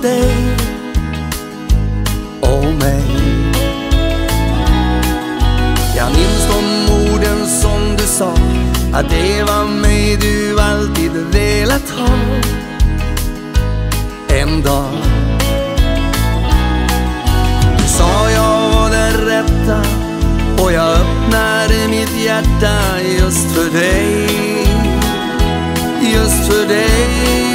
dig och mig. Jag minns de orden som du sa, att det var mig du alltid velat ha. En dag du sa jag var den rätta, och jag öppnade mitt hjärta just för dig. Just för dig.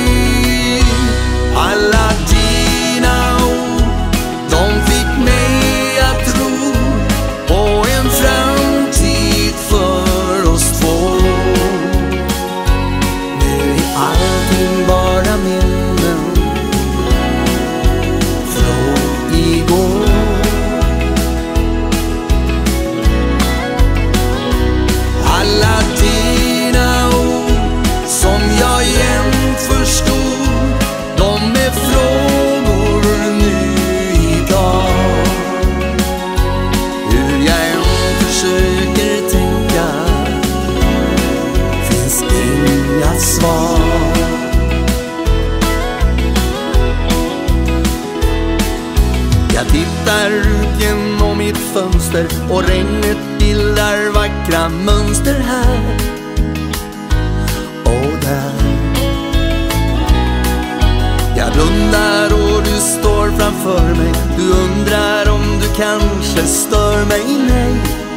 Alla dina ord, de fick mig att tro på en framtid för oss två. Nu är allting bara minnen från igår. Alla dina ord som jag jämt förstod, de är frågor nu idag. Hur jag än försöker tänka finns inga svar. Jag tittar ut genom mitt fönster och regnet bildar vackra mönster här och där. Jag blundar och du står framför mig. Du undrar om du kanske stör mig, nej.